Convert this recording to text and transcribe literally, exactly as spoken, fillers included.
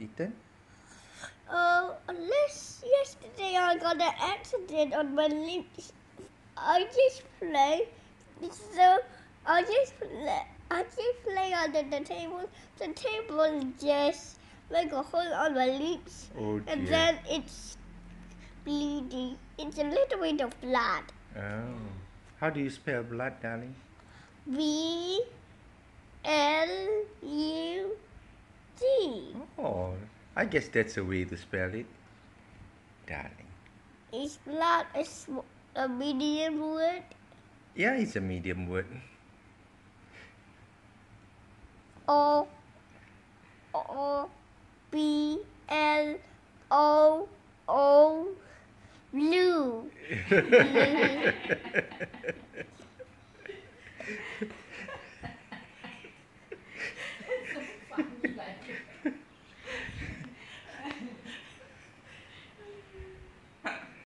Ethan? Uh, unless yesterday I got an accident on my lips. I just play. So I just play. I just play under the table. The table just make a hole on my lips, Oh dear. and then it's bleeding. It's a little bit of blood. Oh. How do you spell blood, darling? B L U D. Oh, I guess that's a way to spell it, darling. Is blood a, sm- a medium word? Yeah, it's a medium word. O O B L O O blue.